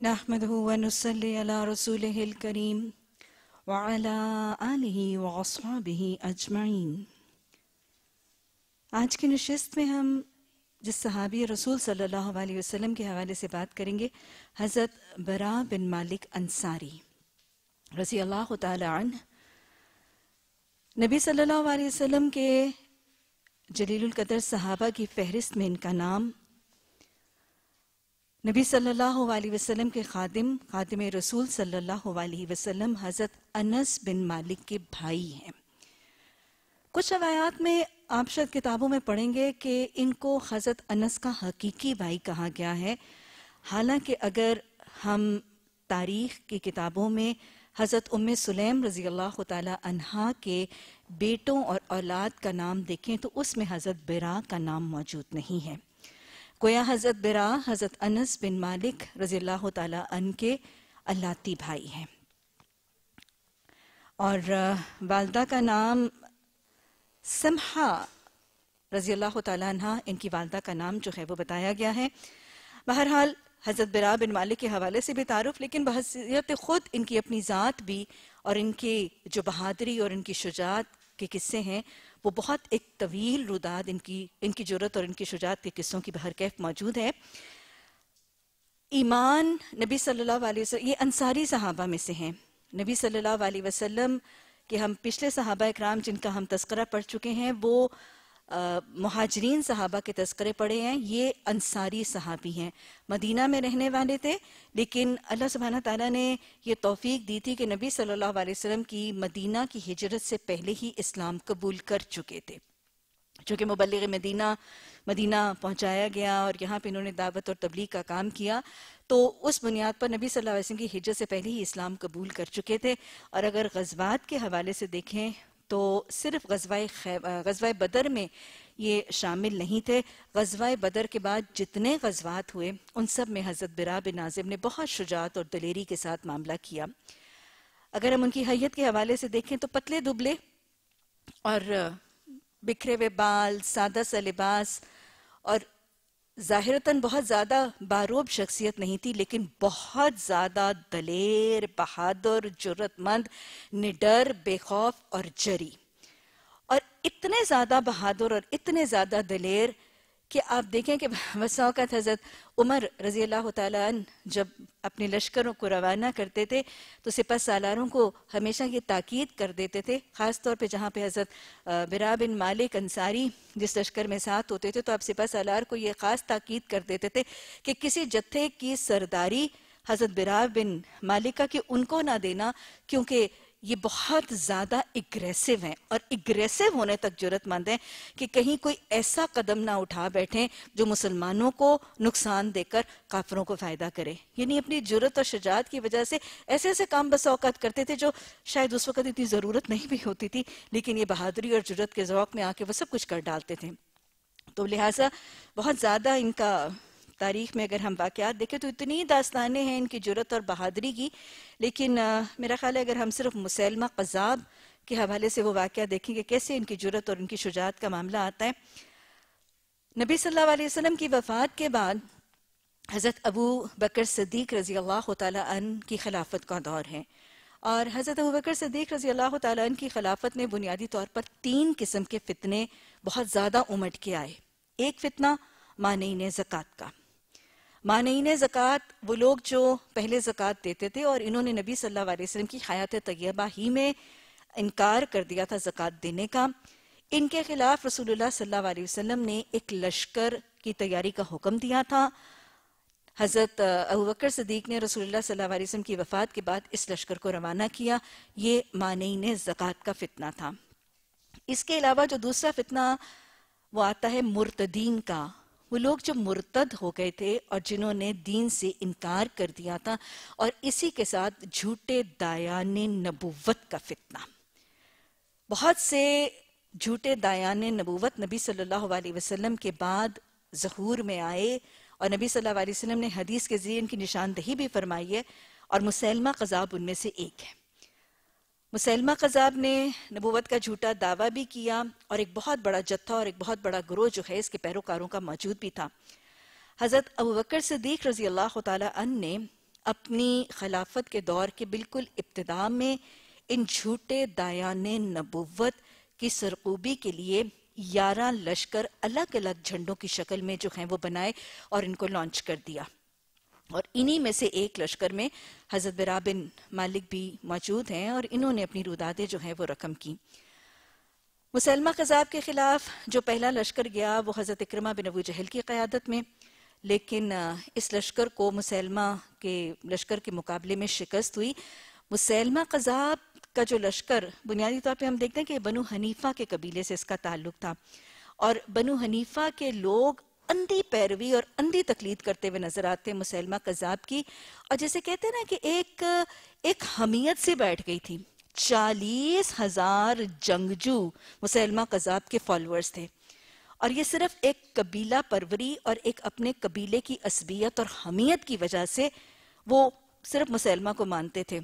नहमदुहु व नुसल्ली अला रसूलिहिल करीम व अला आलिहि व अस्हाबिहि अजमईन। आज की नशिस्त में हम जिस सहाबी रसूल सल्लल्लाहु अलैहि वसल्लम के हवाले से बात करेंगे, हज़रत बरा बिन मालिक अंसारी रज़ी अल्लाह तआला अन्हु। नबी सल्लल्लाहु अलैहि वसल्लम के जलीलुल कदर सहाबा की फहरिस्त में इनका नाम नबी सल्लल्लाहु अलैहि वसल्लम के खादिम रसूल सल्लल्लाहु अलैहि वसल्लम हज़रत अनस बिन मालिक के भाई हैं। कुछ रवायात में आप शायद किताबों में पढ़ेंगे कि इनको हज़रत अनस का हकीकी भाई कहा गया है। हालांकि अगर हम तारीख़ की किताबों में हज़रत उम्मे सुलैम रज़ी अल्लाह तआला अन्हा के बेटों और औलाद का नाम देखें तो उसमें हज़रत बरा का नाम मौजूद नहीं है। गोया हज़रत बरा हज़रत अनस बिन मालिक रज़ी अल्लाह तआला अन्हु के अल्लाती भाई हैं और वालदा का नाम समहा रज़ी अल्लाह तआला अन्हा, इनकी वालदा का नाम जो है वो बताया गया है। बहरहाल हज़रत बरा बिन मालिक के हवाले से भी तारुफ, लेकिन बहसीयत खुद इनकी अपनी ज़ात भी और इनकी जो बहादुरी और इनकी शुजात के किस्से हैं वो बहुत एक तवील रुदाद इनकी जुर्रत और इनकी शुजात के किस्सों की बहरकैफ मौजूद है। ईमान नबी सल्लल्लाहु अलैहि वसल्लम, ये अंसारी सहाबा में से हैं। नबी सल्लल्लाहु अलैहि वसल्लम के हम पिछले सहाबा इकराम जिनका हम तज़किरा पढ़ चुके हैं वो मुहाजिरीन सहाबा के तज़किरे पढ़े हैं। ये अंसारी सहाबी हैं, मदीना में रहने वाले थे, लेकिन अल्लाह सुब्हाना तआला ने ये तौफीक दी थी कि नबी सल्लल्लाहु अलैहि वसल्लम की मदीना की हिजरत से पहले ही इस्लाम कबूल कर चुके थे। चूँकि मुबल्लिग मदीना पहुँचाया गया और यहाँ पे इन्होंने दावत और तबलीग का काम किया, तो उस बुनियाद पर नबी सल्लल्लाहु अलैहि वसल्लम की हिजरत से पहले ही इस्लाम कबूल कर चुके थे। और अगर ग़ज़वात के हवाले से देखें तो सिर्फ ग़ज़वा बदर में ये शामिल नहीं थे। ग़ज़वा बदर के बाद जितने ग़ज़वात हुए उन सब में हज़रत बरा बिन आज़िब ने बहुत शुजात और दलेरी के साथ मामला किया। अगर हम उनकी हैयत के हवाले से देखें तो पतले दुबले और बिखरे हुए बाल, सादा सा लिबास और ज़ाहिरतन बहुत ज़्यादा बारूब शख्सियत नहीं थी, लेकिन बहुत ज़्यादा दलेर, बहादुर, जुर्रतमंद, निडर, बेखौफ और जरी। और इतने ज़्यादा बहादुर और इतने ज़्यादा दलेर कि आप देखें कि बसा औक़ात हज़रत उमर रज़ी अल्लाह तआला अन्हु जब अपने लश्करों को रवाना करते थे तो सिपह सालारों को हमेशा ये ताकीद कर देते थे, ख़ास तौर पे जहाँ पे हज़रत बरा बिन मालिक अंसारी जिस लश्कर में साथ होते थे तो आप सिपह सालार को ये ख़ास ताकीद कर देते थे कि किसी जत्थे की सरदारी हज़रत बरा बिन मालिक का कि उनको ना देना, क्योंकि ये बहुत ज़्यादा एग्रेसिव हैं और एग्रेसिव होने तक जुर्रतमंद हैं कि कहीं कोई ऐसा कदम ना उठा बैठें जो मुसलमानों को नुकसान देकर काफिरों को फ़ायदा करे। यानी अपनी जुर्रत और शुजात की वजह से ऐसे ऐसे काम बस औक़ात करते थे जो शायद उस वक़्त इतनी ज़रूरत नहीं भी होती थी, लेकिन ये बहादुरी और जुर्रत के ज़ौक़ में आके वो सब कुछ कर डालते थे। तो लिहाजा बहुत ज़्यादा इनका तारीख़ में अगर हम वाक़यात देखें तो इतनी दास्तानें हैं इनकी जुर्रत और बहादुरी की, लेकिन मेरा ख़्याल है अगर हम सिर्फ मुसैलमा क़ज़्ज़ाब के हवाले से वो वाक़या देखेंगे कैसे इनकी जुर्रत और इनकी शुजात का मामला आता है। नबी सल्लल्लाहु अलैहि वसल्लम की वफ़ात के बाद हज़रत अबू बकर सिद्दीक़ रज़ी अल्लाह तआला अन्हु की खिलाफत का दौर है और हज़रत अबू बकर सिद्दीक़ रज़ी अल्लाह तआला अन्हु की खिलाफत में बुनियादी तौर पर 3 किस्म के फ़ितने बहुत ज़्यादा उमड़ के आए। एक फ़ितना मानीन ज़कात का। मानीन ज़कात वो लोग जो पहले ज़कात देते थे और इन्होंने नबी सल्लल्लाहु अलैहि वसल्लम की हयात तय्यबा ही में इनकार कर दिया था ज़कात देने का। इनके खिलाफ रसूलुल्लाह सल्लल्लाहु अलैहि वसल्लम ने एक लश्कर की तैयारी का हुक्म दिया था। हज़रत अबू बकर सिद्दीक़ ने रसूलुल्लाह सल्लल्लाहु अलैहि वसल्लम की वफ़ात के बाद इस लश्कर को रवाना किया। ये मानीन ज़कात का फ़ितना था। इसके अलावा जो दूसरा फ़ितना वो आता है मुर्तदीन का। वो लोग जो मुर्तद हो गए थे और जिन्होंने दीन से इनकार कर दिया था, और इसी के साथ झूठे दायान नबूवत का फितना। बहुत से झूठे दायान नबूवत नबी सल्लल्लाहु अलैहि वसल्लम के बाद ज़हूर में आए और नबी सल्लल्लाहु अलैहि वसल्लम ने हदीस के ज़रिए इनकी निशानदही भी फरमाई है और मुसैलमा क़ज़्ज़ाब उनमें से एक है। मुसैलमा क़ज़्ज़ाब ने नबूवत का झूठा दावा भी किया और एक बहुत बड़ा जत्था और एक बहुत बड़ा गिरोह जो है इसके पैरोकारों का मौजूद भी था। हज़रत अबू बकर सिद्दीक़ रज़ी अल्लाह तआला अन्हु ने اپنی خلافت کے دور کے بالکل ابتدا میں ان جھوٹے دایان نبوت کی سرکوبی کے لیے 11 لشکر الگ الگ جھنڈوں کی شکل میں جو ہیں وہ بنائے اور ان کو لانچ کر دیا. اور انہی میں سے ایک لشکر میں حضرت برا بن مالک بھی موجود ہیں اور انہوں نے اپنی رودادیں جو ہیں وہ رقم کی. مسیلمہ کذاب کے خلاف جو پہلا لشکر گیا وہ حضرت اکرمہ بن ابو جہل کی قیادت میں، لیکن اس لشکر کو مسیلمہ کے لشکر کے مقابلے میں شکست ہوئی. مسیلمہ کذاب کا جو لشکر بنیادی طور پہ ہم دیکھتے ہیں کہ بنو حنیفہ کے قبیلے سے اس کا تعلق تھا، اور بنو حنیفہ کے لوگ اندھی پیروی اور اندھی تقلید کرتے ہوئے نظر آتے ہیں مسیلمہ کذاب کی. اور جیسے کہتے ہیں نا کہ ایک حمیت سے بیٹھ گئی تھی. 40,000 جنگجو مسیلمہ کذاب کے فالورز تھے، اور یہ صرف ایک قبیلہ پروری اور ایک اپنے قبیلے کی عصبیت اور حمیت کی وجہ سے وہ صرف مسیلمہ کو مانتے تھے.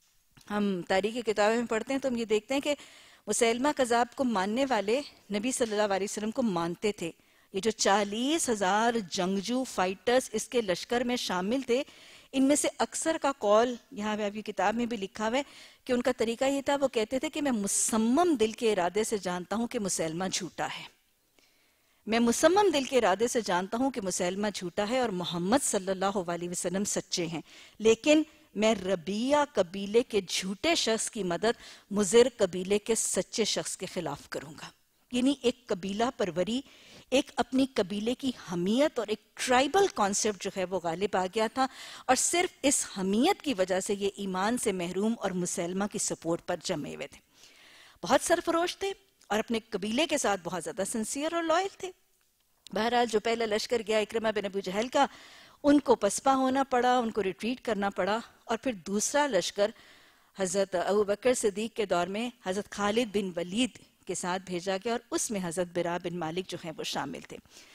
ہم تاریخ کی کتابیں میں پڑھتے ہیں تو ہم یہ دیکھتے ہیں کہ مسیلمہ کذاب کو ماننے والے نبی صلی اللہ علیہ وسلم کو مانتے تھے. یہ جو 40,000 جنگجو فائٹرز اس کے لشکر میں شامل تھے، ان میں سے اکثر کا قول یہاں پہ آپ کی کتاب میں بھی لکھا ہوا ہے کہ ان کا طریقہ یہ تھا، وہ کہتے تھے کہ میں مصمم دل کے ارادے سے جانتا ہوں کہ مسیلمہ جھوٹا ہے. میں مصمم دل کے ارادے سے جانتا ہوں کہ مسیلمہ جھوٹا ہے اور محمد صلی اللہ علیہ وسلم سچے ہیں، لیکن میں ربیہ قبیلے کے جھوٹے شخص کی مدد مضر قبیلے کے سچے شخص کے خلاف کروں گا. یعنی ایک قبیلہ پروری، ایک اپنی قبیلے کی حمیت اور ایک ٹرائبل کانسیپٹ جو ہے وہ غالب آ گیا تھا، اور صرف اس حمیت کی وجہ سے یہ ایمان سے محروم اور مسیلمہ کی سپورٹ پر جمے ہوئے تھے. بہت سرفروش تھے اور اپنے قبیلے کے ساتھ بہت زیادہ سنسیئر اور لائل تھے. بہرحال جو پہلا لشکر گیا اکرمہ بن ابو جہل کا، ان کو پسپا ہونا پڑا، ان کو ریٹریٹ کرنا پڑا. اور پھر دوسرا لشکر حضرت ابو بکر صدیق کے دور میں حضرت خالد بن ولید کے ساتھ بھیجا گیا، اور اس میں حضرت برا بن مالک جو ہیں وہ شامل تھے.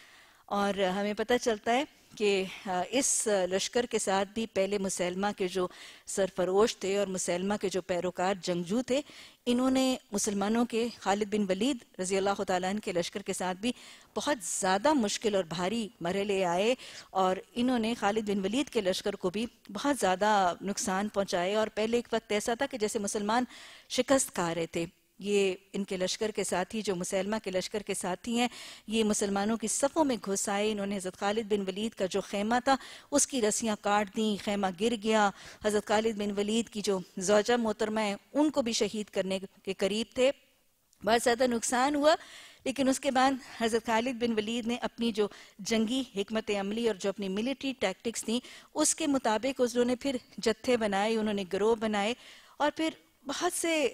اور ہمیں پتہ چلتا ہے کہ اس لشکر کے ساتھ بھی پہلے مسیلمہ کے جو سرفروش تھے اور مسیلمہ کے جو پیروکار جنگجو تھے، انہوں نے مسلمانوں کے خالد بن ولید رضی اللہ تعالیٰ عنہ کے لشکر کے ساتھ بھی بہت زیادہ مشکل اور بھاری مرحلے آئے، اور انہوں نے خالد بن ولید کے لشکر کو بھی بہت زیادہ نقصان پہنچائے. اور پہلے ایک وقت ایسا تھا کہ جیسے مسلمان شکست کھا رہے تھے. یہ ان کے لشکر کے ساتھی جو مسیلمہ کے لشکر کے ساتھی ہیں، یہ مسلمانوں کی صفوں میں گھس آئے. انہوں نے حضرت خالد بن ولید کا جو خیمہ تھا اس کی رسیاں کاٹ دیں، خیمہ گر گیا. حضرت خالد بن ولید کی جو زوجہ محترمہ ہیں ان کو بھی شہید کرنے کے قریب تھے. بہت زیادہ نقصان ہوا، لیکن اس کے بعد حضرت خالد بن ولید نے اپنی جو جنگی حکمت عملی اور جو اپنی ملٹری ٹیکٹکس تھیں اس کے مطابق انہوں نے پھر جتھے بنائے، انہوں نے گروہ بنائے، اور پھر بہت سے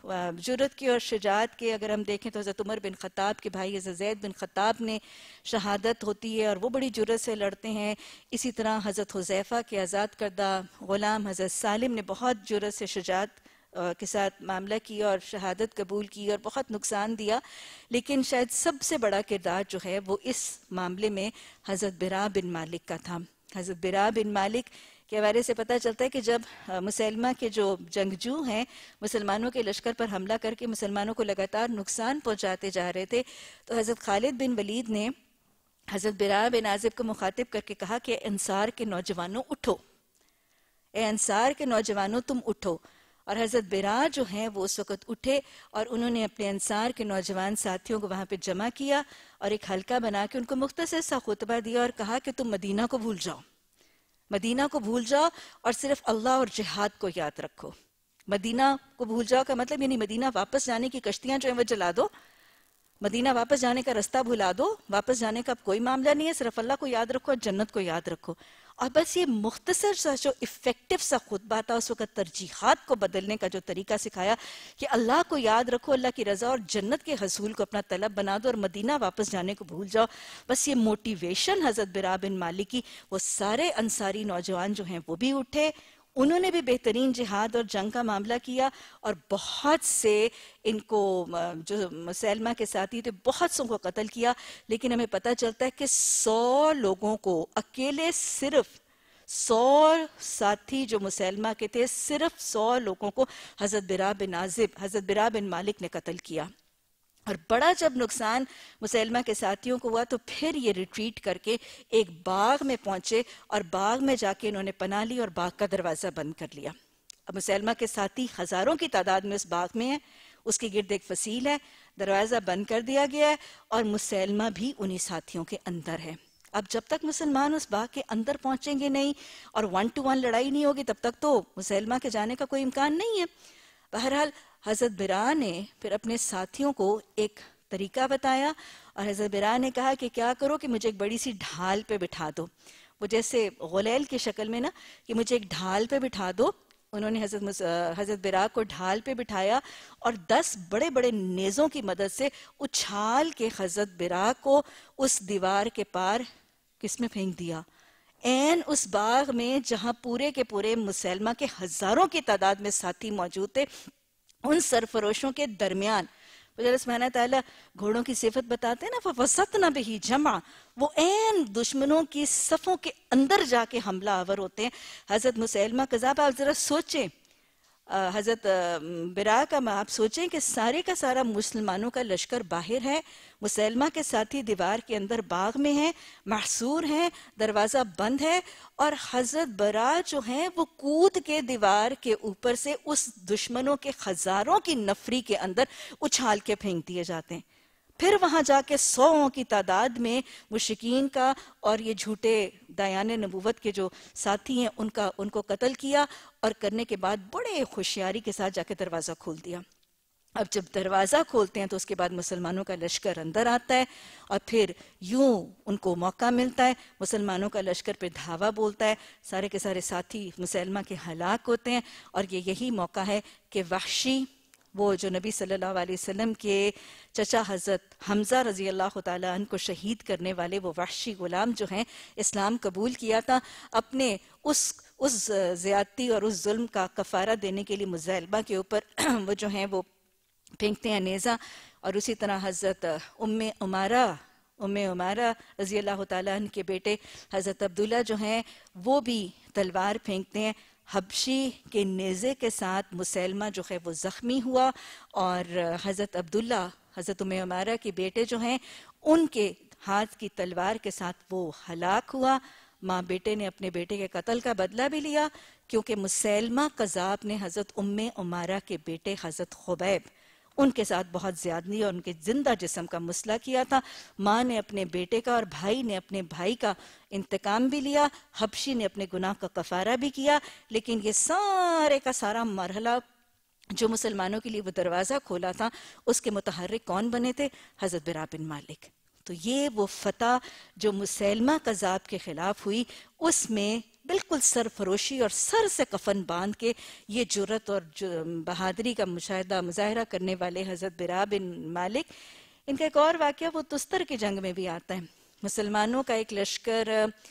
جرت کے اور شجاعت کے اگر ہم دیکھیں تو حضرت عمر بن خطاب کے بھائی حضرت زید بن خطاب نے شہادت ہوتی ہے اور وہ بڑی جرت سے لڑتے ہیں. اسی طرح حضرت حذیفہ کے آزاد کردہ غلام حضرت سالم نے بہت جرت سے شجاعت کے ساتھ معاملہ کیا اور شہادت قبول کی اور بہت نقصان دیا. لیکن شاید سب سے بڑا کردار جو ہے وہ اس معاملے میں حضرت برا بن مالک کا تھا. حضرت برا بن مالک کے حوالے سے پتہ چلتا ہے کہ جب مسیلمہ کے جو جنگجو ہیں مسلمانوں کے لشکر پر حملہ کر کے مسلمانوں کو لگاتار نقصان پہنچاتے جا رہے تھے، تو حضرت خالد بن ولید نے حضرت برا بن عازب کو مخاطب کر کے کہا کہ انصار کے نوجوانوں اٹھو، اے انصار کے نوجوانوں تم اٹھو. اور حضرت برا جو ہیں وہ اس وقت اٹھے اور انہوں نے اپنے انصار کے نوجوان ساتھیوں کو وہاں پہ جمع کیا اور ایک حلقہ بنا کے ان کو مختصر سا خطبہ دیا اور کہا کہ تم مدینہ کو بھول جاؤ، مدینہ کو بھول جاؤ اور صرف اللہ اور جہاد کو یاد رکھو. مدینہ کو بھول جاؤ کا مطلب یعنی مدینہ واپس جانے کی کشتیاں جو ہیں وہ جلا دو، مدینہ واپس جانے کا رستہ بھلا دو، واپس جانے کا کوئی معاملہ نہیں ہے، صرف اللہ کو یاد رکھو اور جنت کو یاد رکھو. اور بس یہ مختصر سا جو افیکٹو سا خطبہ تھا، اس وقت ترجیحات کو بدلنے کا جو طریقہ سکھایا کہ اللہ کو یاد رکھو، اللہ کی رضا اور جنت کے حصول کو اپنا طلب بنا دو اور مدینہ واپس جانے کو بھول جاؤ. بس یہ موٹیویشن حضرت برا بن مالک کی، وہ سارے انصاری نوجوان جو ہیں وہ بھی اٹھے، انہوں نے بھی بہترین جہاد اور جنگ کا معاملہ کیا اور بہت سے ان کو جو مسیلمہ کے ساتھی تھے بہت سو کو قتل کیا. لیکن ہمیں پتہ چلتا ہے کہ 100 لوگوں کو اکیلے، صرف 100 ساتھی جو مسیلمہ کے تھے، صرف 100 لوگوں کو حضرت برا بن عازب، حضرت برا بن مالک نے قتل کیا. اور بڑا جب نقصان مسلمہ کے ساتھیوں کو ہوا تو پھر یہ ریٹریٹ کر کے ایک باغ میں پہنچے اور باغ میں جا کے انہوں نے پناہ لی اور باغ کا دروازہ بند کر لیا. اب مسلمہ کے ساتھی ہزاروں کی تعداد میں اس باغ میں ہیں، اس کے گرد ایک فصیل ہے، دروازہ بند کر دیا گیا ہے اور مسلمہ بھی انہی ساتھیوں کے اندر ہے. اب جب تک مسلمان اس باغ کے اندر پہنچیں گے نہیں اور 1 to 1 لڑائی نہیں ہوگی تب تک تو مسلمہ کے جانے کا کوئی امکان نہیں ہے. بہرحال حضرت برا نے پھر اپنے ساتھیوں کو ایک طریقہ بتایا اور حضرت برا نے کہا کہ کیا کرو کہ مجھے ایک بڑی سی ڈھال پہ بٹھا دو، وہ جیسے غلیل کی شکل میں نا، کہ مجھے ایک ڈھال پہ بٹھا دو. انہوں نے حضرت برا کو ڈھال پہ بٹھایا اور 10 بڑے بڑے نیزوں کی مدد سے اچھال کے حضرت برا کو اس دیوار کے پار کس میں پھینک دیا، این اس باغ میں جہاں پورے کے پورے مسلمہ کے ہزاروں کی تعداد میں ساتھی موجود تھے، ان سرفروشوں کے درمیان. اللہ سبحانہ تعالیٰ گھوڑوں کی صفت بتاتے ہیں نا، فَوَسَطْنَ بِهِ جَمْعًا، وہ این دشمنوں کی صفوں کے اندر جا کے حملہ آور ہوتے ہیں. حضرت مسلمہ کذاب، آپ ذرا سوچیں حضرت برا کا، آپ سوچیں کہ سارے کا سارا مسلمانوں کا لشکر باہر ہے، مسلمہ کے ساتھی دیوار کے اندر باغ میں ہیں، محصور ہیں، دروازہ بند ہے، اور حضرت برا جو ہیں وہ کود کے دیوار کے اوپر سے اس دشمنوں کے ہزاروں کی نفری کے اندر اچھال کے پھینک دیے جاتے ہیں. پھر وہاں جا کے 100 کی تعداد میں مشرکین کا اور یہ جھوٹے دایان نبوت کے جو ساتھی ہیں ان کو قتل کیا، اور کرنے کے بعد بڑے ہوشیاری کے ساتھ جا کے دروازہ کھول دیا. اب جب دروازہ کھولتے ہیں تو اس کے بعد مسلمانوں کا لشکر اندر آتا ہے اور پھر یوں ان کو موقع ملتا ہے، مسلمانوں کا لشکر پہ دھاوا بولتا ہے، سارے کے سارے ساتھی مسلمہ کے ہلاک ہوتے ہیں. اور یہی موقع ہے کہ وحشی، وہ جو نبی صلی اللہ علیہ وسلم کے چچا حضرت حمزہ رضی اللہ تعالیٰ عنہ کو شہید کرنے والے وہ وحشی غلام جو ہیں، اسلام قبول کیا تھا، اپنے اس زیادتی اور اس ظلم کا کفارہ دینے کے لیے مسلمہ کے اوپر وہ جو ہیں وہ پھینکتے ہیں نیزہ. اور اسی طرح حضرت ام عمارہ رضی اللہ تعالیٰ عنہ کے بیٹے حضرت عبداللہ جو ہیں وہ بھی تلوار پھینکتے ہیں. حبشی کے نیزے کے ساتھ مسلمہ جو ہے وہ زخمی ہوا، اور حضرت عبداللہ حضرت ام عمارہ کے بیٹے جو ہیں ان کے ہاتھ کی تلوار کے ساتھ وہ ہلاک ہوا. ماں بیٹے نے اپنے بیٹے کے قتل کا بدلہ بھی لیا، کیونکہ مسلمہ قذاب نے حضرت ام عمارہ کے بیٹے حضرت خبیب ان کے ساتھ بہت زیادتی اور ان کے زندہ جسم کا مسئلہ کیا تھا. ماں نے اپنے بیٹے کا اور بھائی نے اپنے بھائی کا انتقام بھی لیا، حبشی نے اپنے گناہ کا کفارہ بھی کیا. لیکن یہ سارے کا سارا مرحلہ جو مسلمانوں کے لیے وہ دروازہ کھولا تھا، اس کے متحرک کون بنے تھے؟ حضرت برا بن مالک. تو یہ وہ فتح جو مسلمہ کذاب کے خلاف ہوئی، اس میں بالکل سرفروشی اور سر سے کفن باندھ کے یہ جرت اور بہادری کا مظاہرہ کرنے والے حضرت برا بن مالک. ان کا ایک اور واقعہ وہ تستر کی جنگ میں بھی آتا ہے. مسلمانوں کا ایک لشکر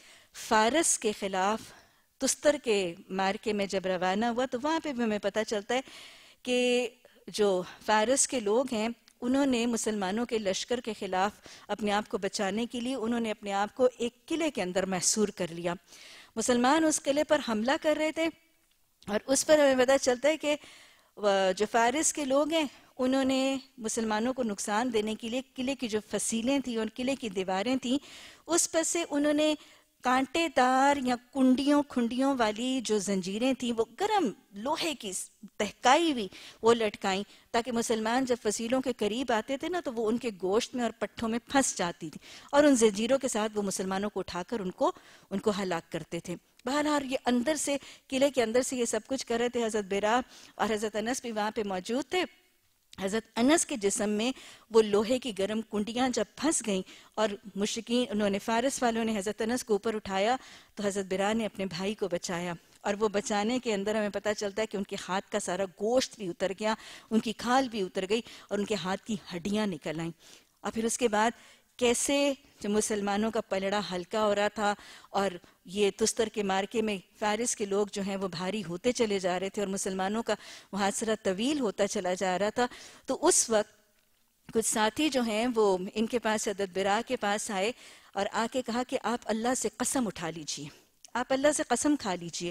فارس کے خلاف تستر کے مارکے میں جب روانہ ہوا تو وہاں پہ بھی ہمیں پتہ چلتا ہے کہ جو فارس کے لوگ ہیں انہوں نے مسلمانوں کے لشکر کے خلاف اپنے آپ کو بچانے کے لیے انہوں نے اپنے آپ کو ایک قلعے کے اندر محصور کر لیا. مسلمان اس قلعے پر حملہ کر رہے تھے اور اس پر ہمیں پتہ چلتا ہے کہ جو فارس کے لوگ ہیں انہوں نے مسلمانوں کو نقصان دینے کے لیے قلعے کی جو فصیلیں تھیں اور قلعے کی دیواریں تھیں اس پر سے انہوں نے کانٹے دار یا کھنڈیوں والی جو زنجیریں تھیں وہ گرم لوہے کی تہکائی ہوئی وہ لٹکائیں، تاکہ مسلمان جب فصیلوں کے قریب آتے تھے نا تو وہ ان کے گوشت میں اور پٹھوں میں پھنس جاتی تھی، اور ان زنجیروں کے ساتھ وہ مسلمانوں کو اٹھا کر ان کو ہلاک کرتے تھے. بہرحال یہ اندر سے قلعے کے اندر سے یہ سب کچھ کر رہے تھے. حضرت برا اور حضرت انس بھی وہاں پہ موجود تھے. حضرت انس کے جسم میں وہ لوہے کی گرم کنڈیاں جب پھنس گئیں اور مشرکین انہوں نے فارس والوں نے حضرت انس کو اوپر اٹھایا تو حضرت برا نے اپنے بھائی کو بچایا، اور وہ بچانے کے اندر ہمیں پتہ چلتا ہے کہ ان کے ہاتھ کا سارا گوشت بھی اتر گیا، ان کی کھال بھی اتر گئی اور ان کے ہاتھ کی ہڈیاں نکل آئیں. اور پھر اس کے بعد کیسے جو مسلمانوں کا پلڑا ہلکا ہو رہا تھا اور یہ تستر کے مارکے میں فارس کے لوگ جو ہیں وہ بھاری ہوتے چلے جا رہے تھے اور مسلمانوں کا محاصرہ طویل ہوتا چلا جا رہا تھا، تو اس وقت کچھ ساتھی جو ہیں وہ ان کے پاس حضرت برا کے پاس آئے اور آ کے کہا کہ آپ اللہ سے قسم اٹھا لیجئے، آپ اللہ سے قسم کھا لیجئے.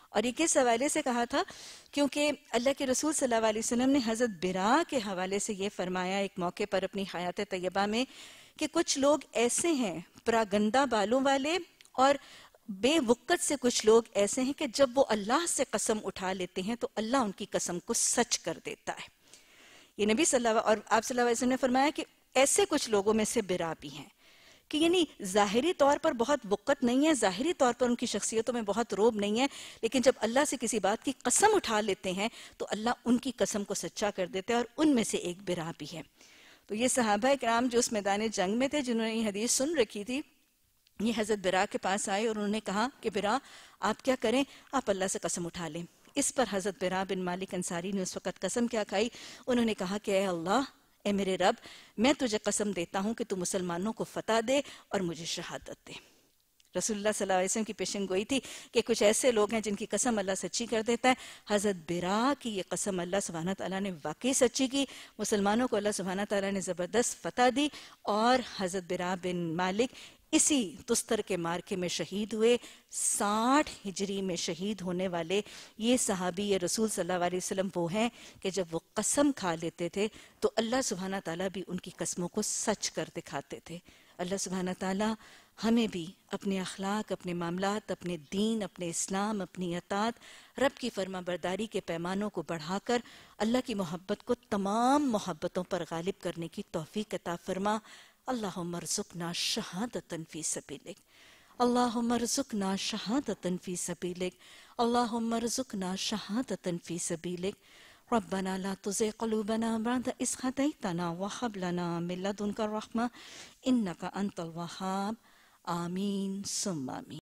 اور یہ کس حوالے سے کہا تھا؟ کیونکہ اللہ کے رسول صلی اللہ علیہ وسلم نے حضرت برا کے حوالے سے یہ فرمایا ایک موقع پر اپنی حیات طیبہ میں کہ کچھ لوگ ایسے ہیں پراگندہ بالوں والے، اور بے وقت سے کچھ لوگ ایسے ہیں کہ جب وہ اللہ سے قسم اٹھا لیتے ہیں تو اللہ ان کی قسم کو سچ کر دیتا ہے۔ یہ نبی صلی اللہ اور آپ صلی اللہ علیہ وسلم نے فرمایا کہ ایسے کچھ لوگوں میں سے برا بھی ہیں، کہ یعنی ظاہری طور پر بہت وقت نہیں ہے، ظاہری طور پر ان کی شخصیتوں میں بہت روب نہیں ہے، لیکن جب اللہ سے کسی بات کی قسم اٹھا لیتے ہیں تو اللہ ان کی قسم کو سچا کر دیتا ہے، اور ان میں سے ایک برا بھی ہے۔ تو یہ صحابہ کرام جو اس میدان جنگ میں تھے، جنہوں نے یہ حدیث سن رکھی تھی، یہ حضرت برا کے پاس آئے اور انہوں نے کہا کہ برا آپ کیا کریں، آپ اللہ سے قسم اٹھا لیں۔ اس پر حضرت برا بن مالک انصاری نے اس وقت قسم کیا کھائی؟ انہوں نے کہا کہ اے اللہ، اے میرے رب، میں تجھے قسم دیتا ہوں کہ تو مسلمانوں کو فتح دے اور مجھے شہادت دے۔ رسول اللہ صلی اللہ علیہ وسلم کی پیشن گوئی تھی کہ کچھ ایسے لوگ ہیں جن کی قسم اللہ سچی کر دیتا ہے۔ حضرت برا کی یہ قسم اللہ سبحانہ تعالیٰ نے واقعی سچی کی، مسلمانوں کو اللہ سبحانہ تعالیٰ نے زبردست فتح دی، اور حضرت برا بن مالک اسی تستر کے مارکے میں شہید ہوئے۔ 60 ہجری میں شہید ہونے والے یہ صحابی یہ رسول صلی اللہ علیہ وسلم وہ ہیں کہ جب وہ قسم کھا لیتے تھے تو اللہ سبحانہ تعالیٰ بھی ان کی قسموں کو سچ کر دکھاتے تھے۔ اللہ سبحانہ تعالیٰ ہمیں بھی اپنے اخلاق، اپنے معاملات، اپنے دین، اپنے اسلام، اپنی اطاعت، رب کی فرما برداری کے پیمانوں کو بڑھا کر اللہ کی محبت کو تمام محبتوں پر غالب کرنے کی توفیق عطا فرما۔ اللہم ارزقنا شہادتاً فی سبیلک، اللہم ارزقنا شہادتاً فی سبیلک، اللہم ارزقنا شہادتاً فی سبیلک۔ ربنا لا تزغ قلوبنا بعد إذ هديتنا وهب لنا من لدنك الرحمة إنك أنت الوهاب۔ آمین ثم آمین۔